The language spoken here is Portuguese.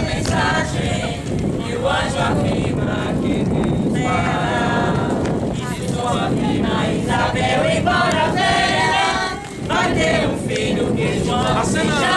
mensagem que o anjo afirma que Deus fará. E se sua prima Isabel embora velha, vai ter um filho que João se chama.